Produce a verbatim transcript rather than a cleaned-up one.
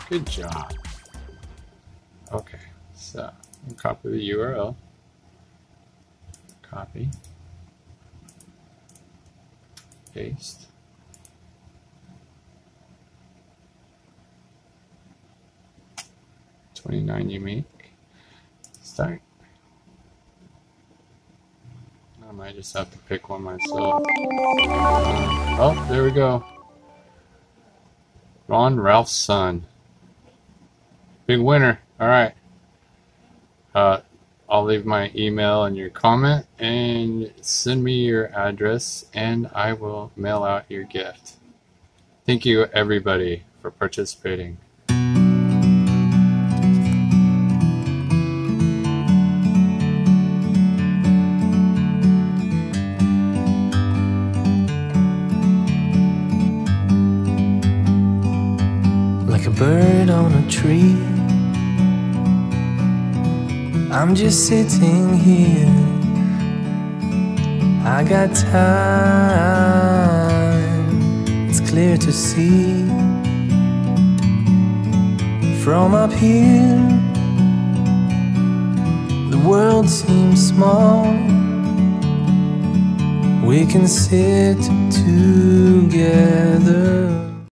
Good job. Okay, so we'll copy the U R L. Copy. Paste. twenty-nine unique. Start. I might just have to pick one myself. Uh, oh, there we go. Ron Ralph's son. Big winner. Alright. Uh, I'll leave my email in your comment and send me your address and I will mail out your gift. Thank you everybody for participating. Like a bird on a tree, I'm just sitting here. I got time, it's clear to see. From up here, the world seems small. We can sit together.